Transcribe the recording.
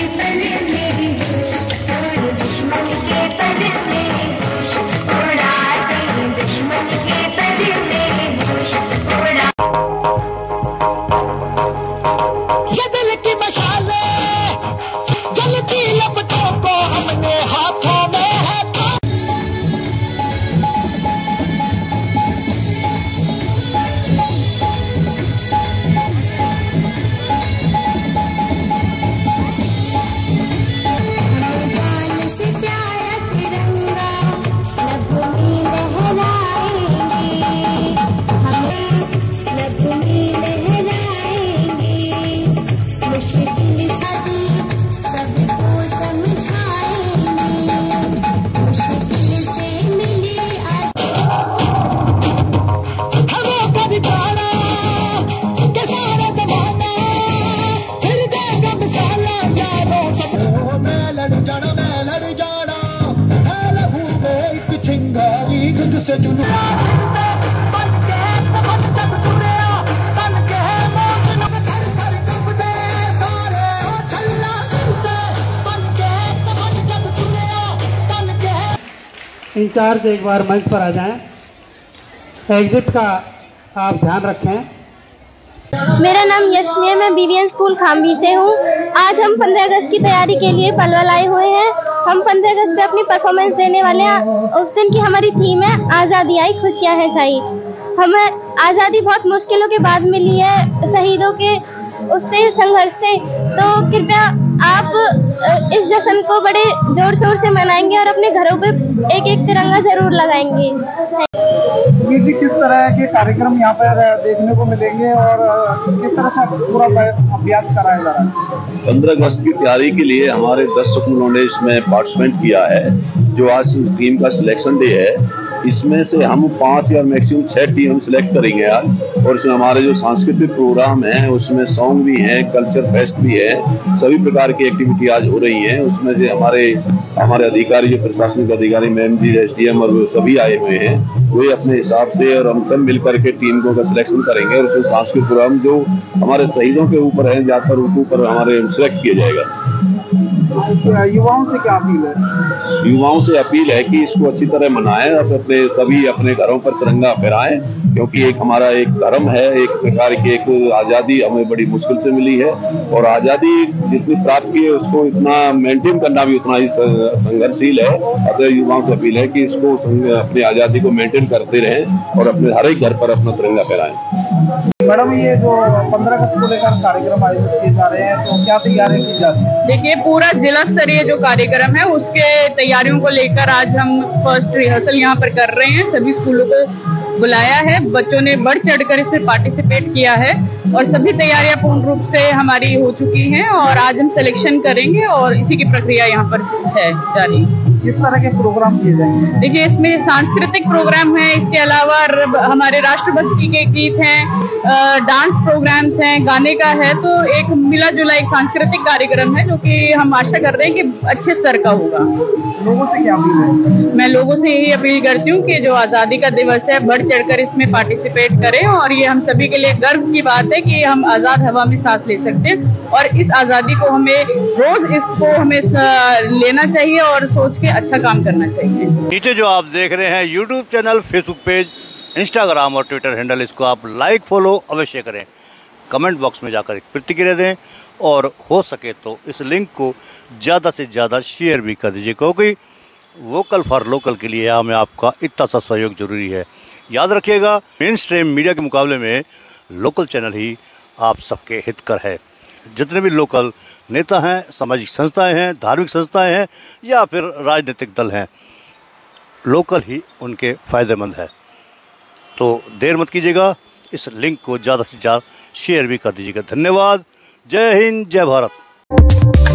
In charge एक बार मंच पर आ जाएं। एग्जिट का आप ध्यान रखें। मेरा नाम यशमी है, मैं बीवीएन स्कूल खामवी से हूँ। आज हम 15 अगस्त की तैयारी के लिए पलवल आए हुए हैं। हम 15 अगस्त पे अपनी परफॉर्मेंस देने वाले हैं। उस दिन की हमारी थीम है आज़ादी आई खुशियाँ हैं छाई। हमें आज़ादी बहुत मुश्किलों के बाद मिली है, शहीदों के उससे संघर्ष से। तो कृपया आप इस जश्न को बड़े जोर शोर से मनाएंगे और अपने घरों पे एक एक तिरंगा जरूर लगाएंगे। जी, किस तरह के कार्यक्रम यहाँ पर देखने को मिलेंगे और किस तरह से पूरा अभ्यास कराया जा रहा है? 15 अगस्त की तैयारी के लिए हमारे 10 स्कूलों ने इसमें पार्टिसिपेट किया है। जो आज टीम का सिलेक्शन डे है, इसमें से हम 5 या मैक्सिमम 6 टीम सिलेक्ट करेंगे आज। और इसमें हमारे जो सांस्कृतिक प्रोग्राम हैं उसमें सॉन्ग भी हैं, कल्चर फेस्ट भी है, सभी प्रकार की एक्टिविटी आज हो रही हैं। उसमें जो हमारे अधिकारी, जो प्रशासनिक अधिकारी, मैम जी, SDM और सभी आए हुए हैं, वे अपने हिसाब से और हम सब मिलकर के टीम को सिलेक्शन करेंगे। और उसमें सांस्कृतिक प्रोग्राम जो हमारे शहीदों के ऊपर है, ज़्यादातर उनके ऊपर हमारे सिलेक्ट किया जाएगा। युवाओं से क्या अपील है? युवाओं से अपील है कि इसको अच्छी तरह मनाएं और सभी अपने घरों पर तिरंगा फहराएं, क्योंकि एक हमारा एक धर्म है, एक प्रकार की एक आज़ादी हमें बड़ी मुश्किल से मिली है। और आज़ादी जिसने प्राप्त की है उसको इतना मेंटेन करना भी उतना ही संघर्षशील है। अतः युवाओं से अपील है कि इसको अपनी आज़ादी को मेंटेन करते रहें और अपने हर एक घर पर अपना तिरंगा फहराएं। मैडम, ये जो 15 अगस्त को लेकर कार्यक्रम आयोजित किए जा रहे हैं, तो क्या तैयारी की जा रही है? देखिए, पूरा जिला स्तरीय जो कार्यक्रम है उसके तैयारियों को लेकर आज हम फर्स्ट रिहर्सल यहाँ पर कर रहे हैं। सभी स्कूलों को बुलाया है, बच्चों ने बढ़ चढ़कर इसमें पार्टिसिपेट किया है और सभी तैयारियां पूर्ण रूप से हमारी हो चुकी हैं और आज हम सिलेक्शन करेंगे और इसी की प्रक्रिया यहाँ पर है जारी। किस तरह के प्रोग्राम किए जाएंगे? देखिए, इसमें सांस्कृतिक प्रोग्राम है, इसके अलावा हमारे राष्ट्रभक्ति के गीत हैं, डांस प्रोग्राम्स हैं, गाने का है। तो एक मिला जुला एक सांस्कृतिक कार्यक्रम है जो कि हम आशा कर रहे हैं कि अच्छे स्तर का होगा। लोगों से क्या अपील है? मैं लोगों से यही अपील करती हूँ कि जो आज़ादी का दिवस है, बढ़ चढ़कर इसमें पार्टिसिपेट करें। और ये हम सभी के लिए गर्व की बात है कि हम आज़ाद हवा में सांस ले सकते हैं और इस आज़ादी को हमें रोज लेना चाहिए और सोच के अच्छा काम करना चाहिए। नीचे जो आप देख रहे हैं YouTube channel, Facebook page, Instagram और ट्विटर हैंडल, इसको आप लाइक फॉलो अवश्य करें। कमेंट बॉक्स में जाकर एक प्रतिक्रिया दें और हो सके तो इस लिंक को ज़्यादा से ज़्यादा शेयर भी कर दीजिए, क्योंकि वोकल फॉर लोकल के लिए हमें आपका इतना सा सहयोग जरूरी है। याद रखिएगा, मेन स्ट्रीम मीडिया के मुकाबले में लोकल चैनल ही आप सबके हितकर है। जितने भी लोकल नेता हैं, सामाजिक संस्थाएं हैं, धार्मिक संस्थाएं हैं या फिर राजनीतिक दल हैं, लोकल ही उनके फ़ायदेमंद है। तो देर मत कीजिएगा, इस लिंक को ज़्यादा से ज़्यादा शेयर भी कर दीजिएगा। धन्यवाद। जय हिंद, जय भारत।